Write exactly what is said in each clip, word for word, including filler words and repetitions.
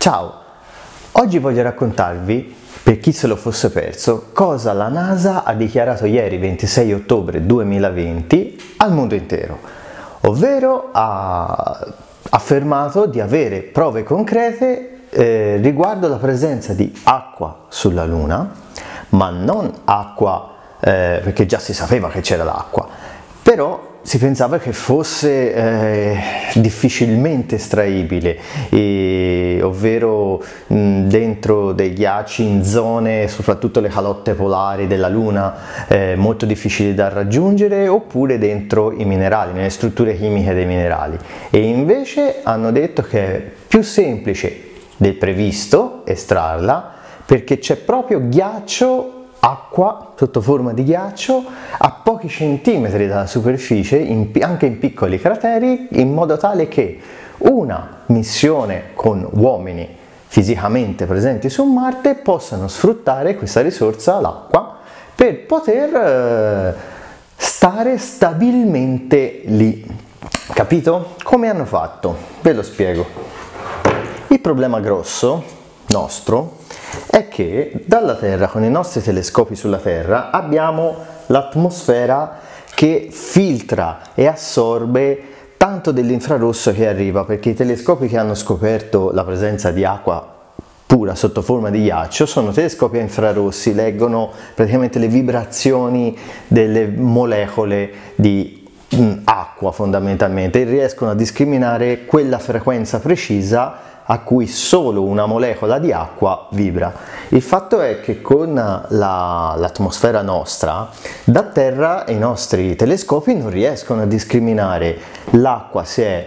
Ciao, oggi voglio raccontarvi, per chi se lo fosse perso, cosa la NASA ha dichiarato ieri ventisei ottobre duemilaventi al mondo intero, ovvero ha affermato di avere prove concrete eh, riguardo la presenza di acqua sulla Luna, ma non acqua eh, perché già si sapeva che c'era l'acqua, però si pensava che fosse eh, difficilmente estraibile, e, ovvero mh, dentro dei ghiacci in zone, soprattutto le calotte polari della Luna, eh, molto difficili da raggiungere, oppure dentro i minerali, nelle strutture chimiche dei minerali. E invece hanno detto che è più semplice del previsto estrarla, perché c'è proprio ghiaccio, acqua sotto forma di ghiaccio a pochi centimetri dalla superficie, in, anche in piccoli crateri, in modo tale che una missione con uomini fisicamente presenti su Marte possano sfruttare questa risorsa, l'acqua, per poter eh, stare stabilmente lì. Capito? Come hanno fatto? Ve lo spiego. Il problema grosso nostro è che dalla Terra, con i nostri telescopi sulla Terra, abbiamo l'atmosfera che filtra e assorbe tanto dell'infrarosso che arriva, perché i telescopi che hanno scoperto la presenza di acqua pura sotto forma di ghiaccio sono telescopi a infrarossi, leggono praticamente le vibrazioni delle molecole di mh, acqua fondamentalmente, e riescono a discriminare quella frequenza precisa a cui solo una molecola di acqua vibra. Il fatto è che con l'atmosfera la, nostra, da terra i nostri telescopi non riescono a discriminare l'acqua se è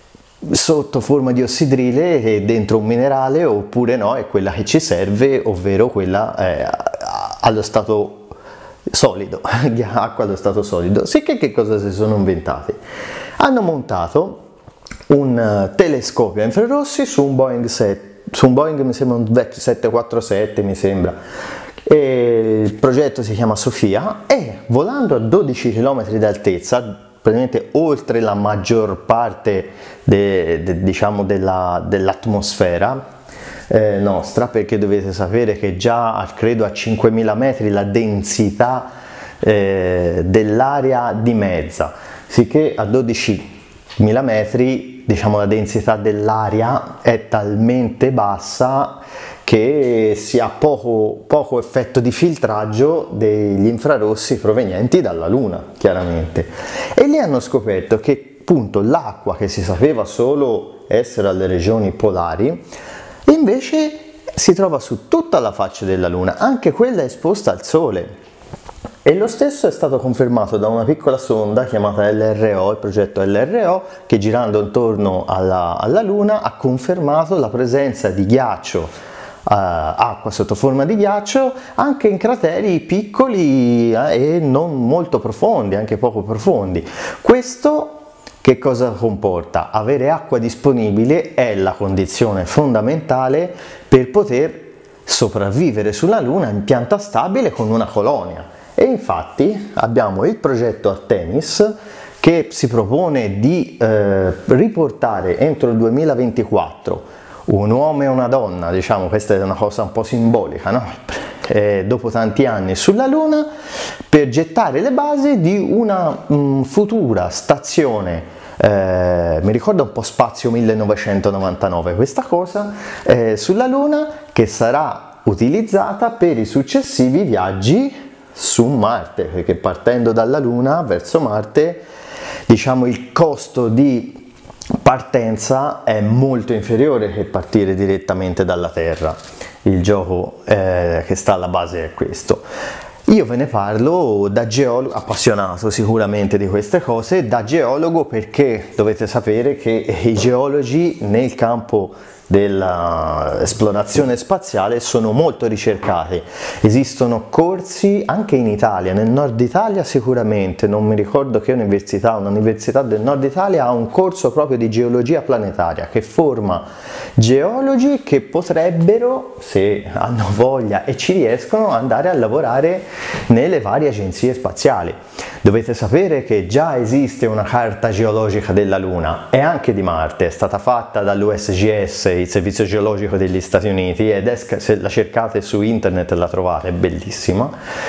sotto forma di ossidrile e dentro un minerale oppure no, è quella che ci serve, ovvero quella eh, allo stato solido, acqua allo stato solido. Sicché che cosa si sono inventati? Hanno montato un telescopio a infrarossi su un Boeing, su un Boeing mi sembra un vecchio sette quattro sette, mi sembra, e il progetto si chiama Sofia, e volando a dodici chilometri d'altezza, praticamente oltre la maggior parte de, de, diciamo della, dell'atmosfera eh, nostra, perché dovete sapere che già credo a cinquemila metri la densità eh, dell'aria dimezza, sicché a dodicimila metri diciamo la densità dell'aria è talmente bassa che si ha poco, poco effetto di filtraggio degli infrarossi provenienti dalla Luna, chiaramente. E lì hanno scoperto che appunto l'acqua, che si sapeva solo essere alle regioni polari, invece si trova su tutta la faccia della Luna, anche quella esposta al Sole. E lo stesso è stato confermato da una piccola sonda chiamata L R O, il progetto L R O, che girando intorno alla, alla Luna ha confermato la presenza di ghiaccio, eh, acqua sotto forma di ghiaccio, anche in crateri piccoli eh, e non molto profondi, anche poco profondi. Questo che cosa comporta? Avere acqua disponibile è la condizione fondamentale per poter sopravvivere sulla Luna in pianta stabile con una colonia. E infatti abbiamo il progetto Artemis, che si propone di eh, riportare entro il duemilaventiquattro un uomo e una donna, diciamo, questa è una cosa un po' simbolica, no? Eh, dopo tanti anni sulla Luna, per gettare le basi di una mh, futura stazione, eh, mi ricorda un po' Spazio millenovecentonovantanove questa cosa, eh, sulla Luna, che sarà utilizzata per i successivi viaggi su Marte, perché partendo dalla Luna verso Marte, diciamo, il costo di partenza è molto inferiore che partire direttamente dalla Terra. Il gioco eh, che sta alla base è questo. Io ve ne parlo da geologo, appassionato sicuramente di queste cose, da geologo, perché dovete sapere che i geologi nel campo dell'esplorazione spaziale sono molto ricercati. Esistono corsi anche in Italia, nel nord Italia sicuramente, non mi ricordo che università, un'università del nord Italia ha un corso proprio di geologia planetaria che forma geologi che potrebbero, se hanno voglia e ci riescono, andare a lavorare nelle varie agenzie spaziali. Dovete sapere che già esiste una carta geologica della Luna e anche di Marte, è stata fatta dall'U S G S il Servizio Geologico degli Stati Uniti, ed è, se la cercate su internet la trovate, è bellissima.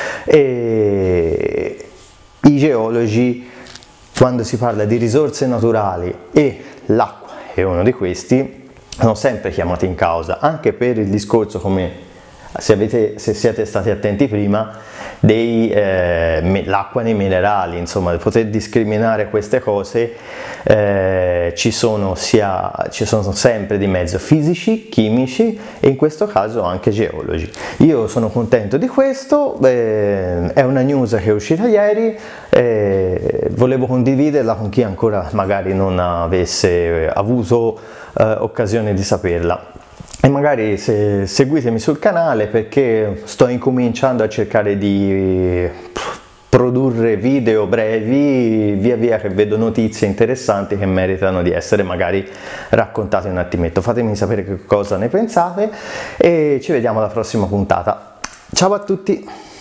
E i geologi, quando si parla di risorse naturali e l'acqua è uno di questi, sono sempre chiamati in causa, anche per il discorso, come se, avete, se siete stati attenti prima, dell'acqua eh, nei minerali, insomma, per poter discriminare queste cose eh, ci, sono sia, ci sono sempre di mezzo fisici, chimici e in questo caso anche geologi. Io sono contento di questo, eh, è una news che è uscita ieri, eh, volevo condividerla con chi ancora magari non avesse avuto eh, occasione di saperla. E magari se, seguitemi sul canale, perché sto incominciando a cercare di produrre video brevi via via che vedo notizie interessanti che meritano di essere magari raccontate un attimetto. Fatemi sapere che cosa ne pensate e ci vediamo alla prossima puntata. Ciao a tutti!